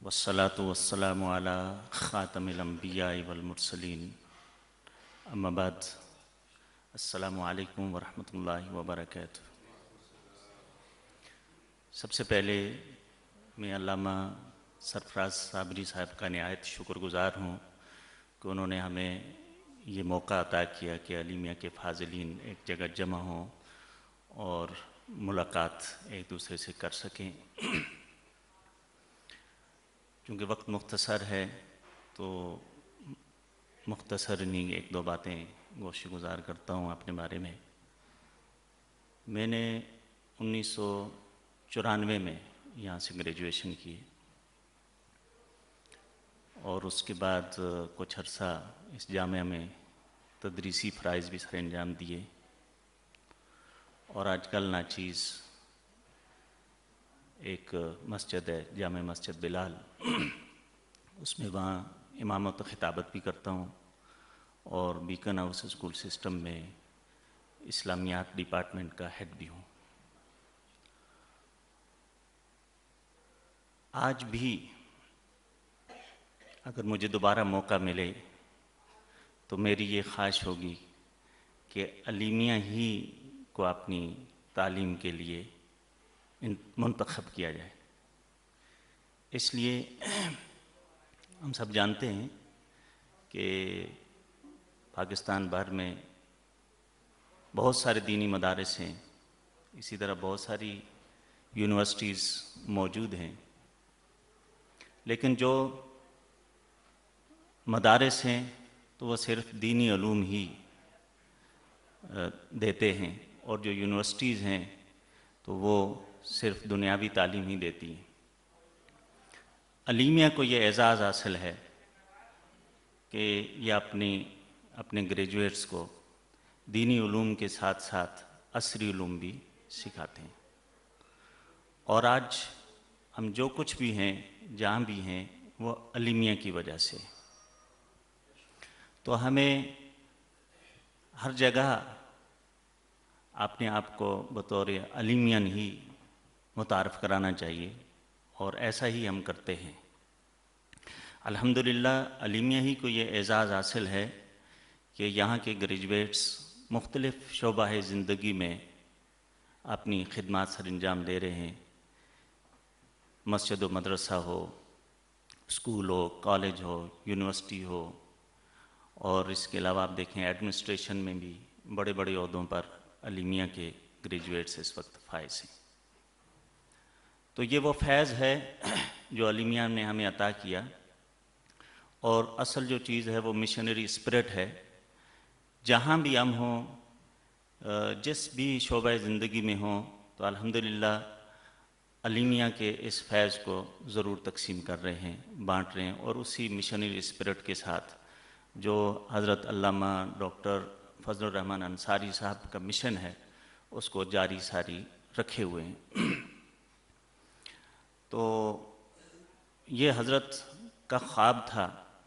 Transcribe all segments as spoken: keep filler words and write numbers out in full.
वस्सलातु वस्सलामु अला खातमिल अंबिया वल मुरसलीन अम्मा बाद अस्सलामु अलैकुम वरहमतुल्लाहि वबरकातुहू। सबसे पहले मैं अल्लामा सरफराज साबरी साहब का निहायत शुक्रगुज़ार हूँ कि उन्होंने हमें ये मौका अता किया कि अलीमिया के फाज़िलीन एक जगह जमा हों और मुलाकात एक दूसरे से कर सकें। क्योंकि वक्त मुख्तसर है तो मुख्तसर नहीं एक दो बातें गोशी गुजार करता हूँ अपने बारे में। मैंने उन्नीस सौ चौरानवे में यहाँ से ग्रेजुएशन की और उसके बाद कुछ अर्सा इस जामिया में तदरीसी फ़राइज़ भी सर अंजाम दिए और आजकल नाचीज़ एक मस्जिद है जामे मस्जिद बिलाल, उसमें वहाँ इमामत ख़िताबत भी करता हूँ और बीकन हाउस स्कूल सिस्टम में इस्लामियात डिपार्टमेंट का हेड भी हूँ। आज भी अगर मुझे दोबारा मौका मिले तो मेरी ये ख्वाहिश होगी कि अलीमिया ही को अपनी तालीम के लिए मुंतखब किया जाए। इसलिए हम सब जानते हैं कि पाकिस्तान भर में बहुत सारे दीनी मदारिस हैं, इसी तरह बहुत सारी यूनिवर्सिटीज़ मौजूद हैं, लेकिन जो मदारिस हैं तो वह सिर्फ दीनी उलूम ही देते हैं और जो यूनिवर्सिटीज़ हैं तो वो सिर्फ दुनियावी तालीम ही देती हैं। अलीमिया को ये एज़ाज़ हासिल है कि ये अपनी अपने ग्रेजुएट्स को दीनी उलूम के साथ साथ असरी उलूम भी सिखाते हैं। और आज हम जो कुछ भी हैं, जहाँ भी हैं, वो अलीमिया की वजह से। तो हमें हर जगह अपने आप को बतौर अलीमियन ही मुतारफ़ कराना चाहिए और ऐसा ही हम करते हैं। अल्हम्दुलिल्लाह अलीमिया ही को ये एज़ाज़ हासिल है कि यहाँ के ग्रेजुएट्स मुख्तलिफ़ शोबाए ज़िंदगी में अपनी खिदमत सर अंजाम दे रहे हैं। मस्जिद व मदरसा हो, स्कूल हो, कॉलेज हो, यूनिवर्सिटी हो, और इसके अलावा आप देखें एडमिनिस्ट्रेशन में भी बड़े बड़े ओहदों पर अलीमिया के ग्रेजुएट्स इस वक्त फाइज हैं। तो ये वो फैज़ है जो अलीमिया ने हमें अता किया और असल जो चीज़ है वो मिशनरी स्पिरिट है। जहाँ भी हम हों, जिस भी शोबे ज़िंदगी में हों, तो अल्हम्दुलिल्लाह अलीमिया के इस फैज़ को ज़रूर तकसीम कर रहे हैं, बांट रहे हैं और उसी मिशनरी स्पिरिट के साथ जो हज़रत अल्लामा डॉक्टर फजलुर रहमान अंसारी साहब का मिशन है उसको जारी सारी रखे हुए हैं। तो ये हज़रत का ख्वाब था,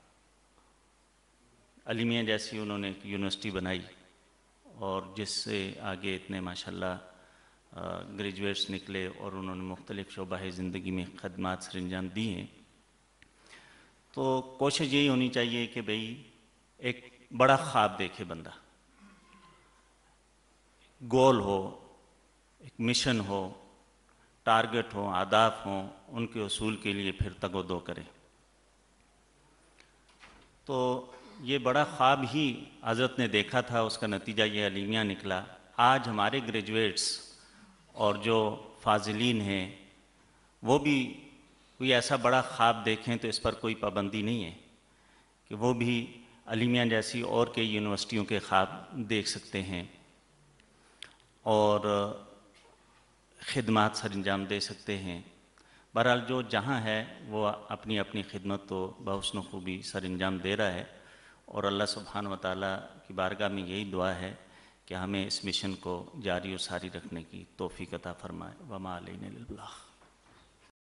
अलीमिया जैसी उन्होंने एक यूनिवर्सिटी बनाई और जिससे आगे इतने माशाल्लाह ग्रेजुएट्स निकले और उन्होंने मुख्तलिफ़ शोबाए ज़िंदगी में खदमात सर अंजाम दी हैं। तो कोशिश यही होनी चाहिए कि भाई एक बड़ा ख्वाब देखे बंदा, गोल हो, एक मिशन हो, टारगेट हो, आदाफ हो, उनके उसूल के लिए फिर तगोदो करे। तो ये बड़ा ख्वाब ही हज़रत ने देखा था, उसका नतीजा ये अलीमिया निकला। आज हमारे ग्रेजुएट्स और जो फाजिलीन हैं वो भी कोई ऐसा बड़ा ख्वाब देखें तो इस पर कोई पाबंदी नहीं है कि वो भी अलीमिया जैसी और कई यूनिवर्सिटियों के ख्वाब देख सकते हैं और खिदमत सर अंजाम दे सकते हैं। बहरहाल जो जहाँ है वो अपनी अपनी खिदमत तो बहुस्न खूबी सर अंजाम दे रहा है और अल्लाह सुब्हानहू व तआला की बारगाह में यही दुआ है कि हमें इस मिशन को जारी और सारी रखने की तौफीक अता फरमाए। वमा अलैना इल्लल बलाग।